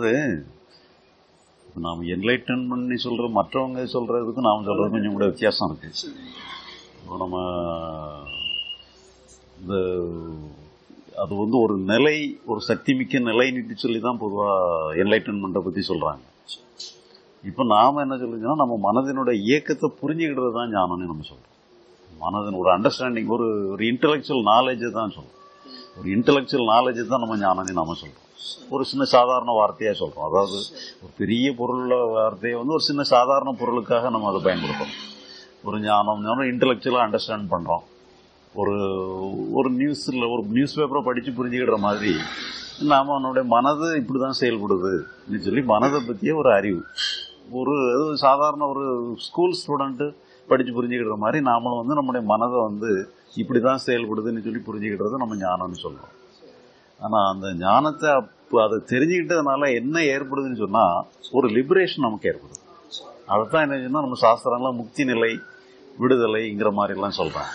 அதாவது நாம் என்லைட்டன் பண்ணி சொல்ற மற்றவங்க சொல்றதுக்கும் நாம் சொல்றது கொஞ்சம் கூட வித்தியாசம் இருக்கு. இப்போ நம்ம இந்த அது வந்து ஒரு நிலை, ஒரு சக்தி மிக்க நிலை நீட்டு சொல்லி தான் பொதுவாக என்லைட்டன்மெண்ட்டை பற்றி சொல்கிறாங்க. இப்போ நாம் என்ன சொல்லுங்கன்னா, நம்ம மனதினுடைய இயக்கத்தை புரிஞ்சுக்கிட்டது தான் ஞானம்னு நம்ம சொல்கிறோம். மனதின் ஒரு அண்டர்ஸ்டாண்டிங், ஒரு இன்டலெக்சுவல் நாலேஜை தான் சொல்கிறோம். ஒரு இன்டலெக்சுவல் நாலேஜை தான் நம்ம ஞானம்னு நம்ம சொல்கிறோம். ஒரு சின்ன சாதாரண வார்த்தையாக சொல்கிறோம். அதாவது ஒரு பெரிய பொருள் வார்த்தையை வந்து ஒரு சின்ன சாதாரண பொருளுக்காக நம்ம அதை பயன்படுத்துகிறோம். ஒரு ஞானம் இன்டலெக்சுவலாக அண்டர்ஸ்டாண்ட் பண்ணுறோம். ஒரு நியூஸில் ஒரு நியூஸ் பேப்பரை படித்து புரிஞ்சுக்கிற மாதிரி நாம் நம்மளுடைய மனது இப்படி தான் செயல்படுதுன்னு சொல்லி மனதை பற்றிய ஒரு அறிவு, ஒரு சாதாரண ஒரு ஸ்கூல் ஸ்டூடெண்ட்டு படித்து புரிஞ்சுக்கிற மாதிரி நாமளும் வந்து நம்முடைய மனதை வந்து இப்படி தான் செயல்படுதுன்னு சொல்லி புரிஞ்சுக்கிட்டது நம்ம ஞானம்னு சொல்கிறோம். ஆனால் அந்த ஞானத்தை அதை தெரிஞ்சுக்கிட்டதுனால என்ன ஏற்படுதுன்னு சொன்னால் ஒரு லிபரேஷன் நமக்கு ஏற்படுது. அதைத்தான் என்ன சொன்னால் நம்ம சாஸ்திரங்கள்லாம் முக்தி நிலை, விடுதலைங்கிற மாதிரிலாம் சொல்கிறாங்க.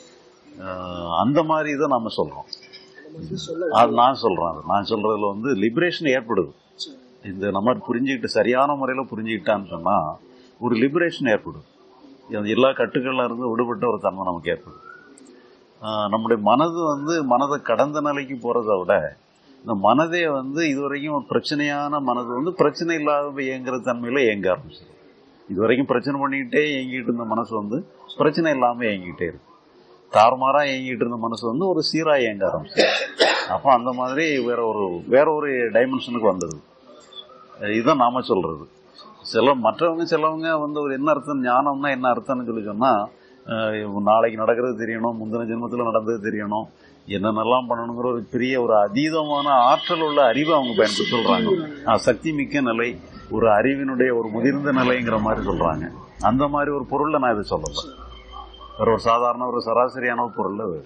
அந்த மாதிரி இதை நம்ம சொல்கிறோம். அது நான் சொல்கிறேன். நான் சொல்கிறதுல வந்து லிபரேஷன் ஏற்படுது. இந்த நம்ம புரிஞ்சுக்கிட்டு சரியான முறையில் புரிஞ்சுக்கிட்டான்னு சொன்னால் ஒரு லிபரேஷன் ஏற்படுது. எல்லா கட்டுக்கள்ல இருந்து விடுபட்ட ஒரு தன்மை நமக்கு ஏற்படுது. நம்முடைய மனது வந்து மனதை கடந்த நிலைக்கு போகிறத விட இந்த மனதே வந்து இதுவரைக்கும் ஒரு பிரச்சனையான மனது வந்து பிரச்சனை இல்லாத இயங்குற தன்மையில் இயங்க ஆரம்பிச்சிடும். இதுவரைக்கும் பிரச்சனை பண்ணிக்கிட்டே இயங்கிட்டு இருந்த மனசு வந்து பிரச்சனை இல்லாமல் இயங்கிக்கிட்டே இருக்கு. தாறுமாறாக இயங்கிட்டு இருந்த மனசு வந்து ஒரு சீராக இயங்க ஆரம்பிச்சு. அப்போ அந்த மாதிரி வேற ஒரு டைமென்ஷனுக்கு வந்துடுது. இதுதான் நாம சொல்றது. மற்றவங்க வந்து ஒரு என்ன அர்த்தம், ஞானம்னா என்ன அர்த்தம்னு சொல்லி சொன்னால், நாளைக்கு நடக்கிறது தெரியணும், முந்தின ஜென்மத்தில் நடந்தது தெரியணும், என்னென்னலாம் பண்ணணுங்கிற ஒரு பெரிய ஒரு அதீதமான ஆற்றல் உள்ள அறிவை அவங்க பயன்படுத்தி சொல்றாங்க. சக்தி மிக்க நிலை, ஒரு அறிவினுடைய ஒரு முதிர்ந்த நிலைங்கிற மாதிரி சொல்றாங்க. அந்த மாதிரி ஒரு பொருளை நான் இதை சொல்லலை. ஒரு சாதாரண ஒரு சராசரியான ஒரு பொருள் வேறு.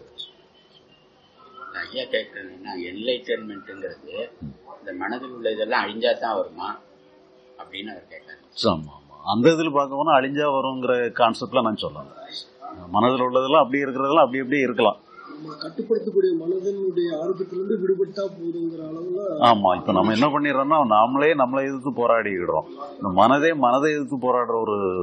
ஐயா கேட்கறதுன்னா, என்லைட்டன்மெண்ட்ங்கிறது இந்த மனதில் உள்ள இதெல்லாம் அழிஞ்சா தான் வருமா அப்படின்னு அவர் கேட்கறாரு. அந்த இதில் பார்க்க போனா அழிஞ்சா வருங்கிற கான்செப்ட்ல நான் சொல்லலாம். மனதில் உள்ளதெல்லாம் அப்படி இருக்கிறதெல்லாம் அப்படி அப்படியே இருக்கலாம். கட்டுப்படுத்தக்கூடிய மனதனுடைய ஆரோக்கியத்திலிருந்து விடுபட்டா போதுங்கிற அளவுல. ஆமா, இப்ப நம்ம என்ன பண்ணிடுறோம்னா நம்மளை எதிர்த்து போராடிக்கிடுறோம். இந்த மனதை எதிர்த்து போராடுற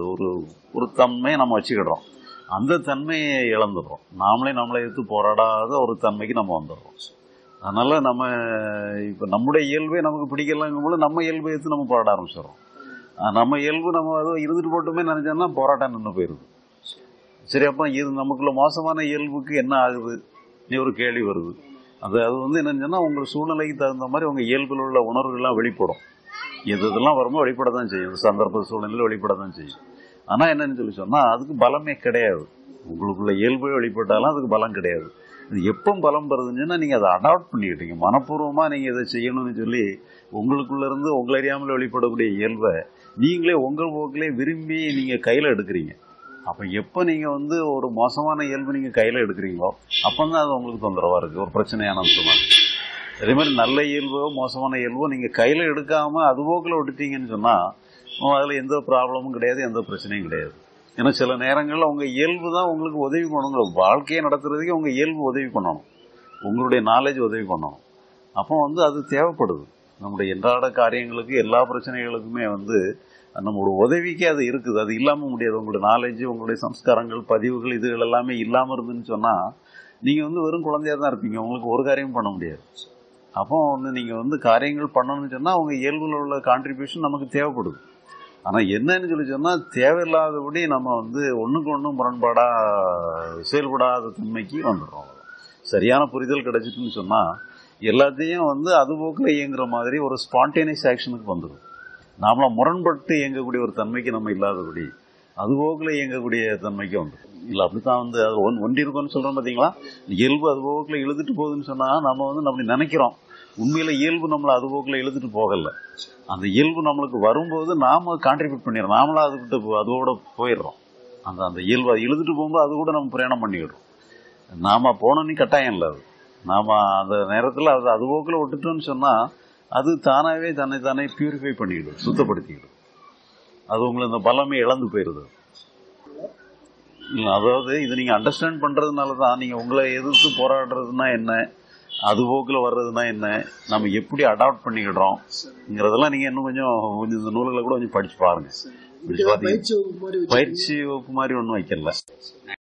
ஒரு தன்மையை நம்ம வச்சுக்கிடுறோம். அந்த தன்மையை இழந்துடுறோம். நம்மளை எதிர்த்து போராடாத ஒரு தன்மைக்கு நம்ம வந்துடுறோம். அதனால நம்ம இப்ப நம்முடைய இயல்பே நமக்கு பிடிக்கலங்கும் போது நம்ம இயல்பை எடுத்து நம்ம போராட ஆரம்பிச்சிடறோம். நம்ம இயல்பு நம்ம அதை இருந்துட்டு போட்டுமே நினைச்சோம்னா போராட்டம் நின்று போயிருது. சரி, அப்ப இது நமக்குள்ள மோசமான இயல்புக்கு என்ன ஆகுது ஒரு கேள்வி வருது. அது வந்து என்னன்னா, உங்க சூழ்நிலைக்கு தகுந்த மாதிரி உங்க இயல்பில் உள்ள உணர்வுகள்லாம் வெளிப்படும். இதெல்லாம் வரும்போது வெளிப்படத்தான் செய்யும், சந்தர்ப்ப சூழ்நிலையில் வெளிப்படத்தான் செய்யும். ஆனா என்னன்னு சொல்லி சொன்னா அதுக்கு பலமே கிடையாது. உங்களுக்குள்ள இயல்பே வெளிப்பட்டாலும் அதுக்கு பலம் கிடையாது. இது எப்போ பலம் வருதுன்னா நீங்க அதை அடாப்ட் பண்ணிக்கிட்டீங்க, மனப்பூர்வமா நீங்க இதை செய்யணும்னு சொல்லி உங்களுக்குள்ள இருந்து உங்களை அறியாமல் வெளிப்படக்கூடிய இயல்பை நீங்களே உங்கள் போக்கிலே விரும்பி நீங்க கையில எடுக்கிறீங்க. அப்ப எப்ப நீங்க வந்து ஒரு மோசமான இயல்பு நீங்க கையில எடுக்கிறீங்களோ அப்பதான் அது உங்களுக்கு தொந்தரவா இருக்கு, ஒரு பிரச்சனையான அம்சமா. அதே மாதிரி நல்ல இயல்போ மோசமான இயல்போ நீங்க கையில எடுக்காம அது போக்கில் விட்டுட்டீங்கன்னு சொன்னா அதுல எந்த ப்ராப்ளமும் கிடையாது, எந்த பிரச்சனையும் கிடையாது. ஏன்னா சில நேரங்களில் உங்க இயல்பு தான் உங்களுக்கு உதவி பண்ணணும். வாழ்க்கையை நடத்துறதுக்கு உங்க இயல்பு உதவி பண்ணணும், உங்களுடைய நாலேஜ் உதவி பண்ணணும். அப்போ வந்து அது தேவைப்படுது. நம்முடைய அன்றாட காரியங்களுக்கு எல்லா பிரச்சனைகளுக்குமே வந்து நம்மளோட உதவிக்கே அது இருக்குது. அது இல்லாம முடியாது. உங்களுடைய நாலேஜ், உங்களுடைய சம்ஸ்காரங்கள், பதிவுகள் இதுகள் எல்லாமே இல்லாம இருந்துன்னு சொன்னா நீங்க வந்து வெறும் குழந்தையா தான் இருப்பீங்க, உங்களுக்கு ஒரு காரியமும் பண்ண முடியாது. அப்போ வந்து நீங்க வந்து காரியங்கள் பண்ணணும்னு சொன்னா உங்க இயல்புல உள்ள கான்ட்ரிபியூஷன் நமக்கு தேவைப்படுது. ஆனா என்னன்னு சொல்லி சொன்னா தேவையில்லாதபடி நம்ம வந்து ஒண்ணுக்கு ஒன்றும் முரண்பாடா செயல்படாத தன்மைக்கு வந்துடுறோம். சரியான புரிதல் கிடைச்சிட்டுன்னு சொன்னா எல்லாத்தையும் வந்து அது போக்கில் இயங்குற மாதிரி ஒரு ஸ்பான்டேனியஸ் ஆக்ஷனுக்கு வந்துடும். நாமள முரண்பட்டு இயங்கக்கூடிய ஒரு தன்மைக்கு நம்ம இல்லாதபடி அது போக்கில் இயங்கக்கூடிய தன்மைக்கு வந்துடும். இல்லை அப்படித்தான் வந்து அது ஒன்றி இருக்கும்னு சொல்றோம் பார்த்தீங்களா. இயல்பு அது போக்கில் இழுத்துட்டு போகுதுன்னு சொன்னா நம்ம வந்து நம்ம நினைக்கிறோம். உண்மையில இயல்பு நம்மளை அது போக்கில் இழுத்துட்டு போகல. அந்த இயல்பு நம்மளுக்கு வரும்போது நாம கான்ட்ரிபியூட் பண்ணிடுறோம், நாமளா அதுக்கிட்ட அதோட போயிடுறோம். அந்த இயல்பு அது இழுத்துட்டு போகும்போது அது கூட நம்ம பிரயாணம் பண்ணிவிடுறோம். நாம போனோன்னு கட்டாயம் இல்லை. அது நாம அந்த நேரத்தில் அது போக்கில் விட்டுட்டோம்னு சொன்னா அது தானாவே தானே பியூரிஃபை பண்ணிக்கிடும், சுத்தப்படுத்திக்கிடும். அது உங்களை அந்த பலமே இழந்து போயிடுது. அதாவது இது நீங்க அண்டர்ஸ்டாண்ட் பண்றதுனால தான் நீங்க உங்களை எதிர்த்து போராடுறதுன்னா என்ன, அது போக்குல வர்றதுன்னா என்ன, நம்ம எப்படி அடாப்ட் பண்ணிக்கிடுறோம்ங்கிறதெல்லாம் நீங்க இன்னும் கொஞ்சம் இந்த நூல்களை கூட கொஞ்சம் படிச்சு பாருங்க. பயிற்சி வகுப்பு மாதிரி பயிற்சி வகுப்பு மாதிரி ஒன்றும் வைக்கல.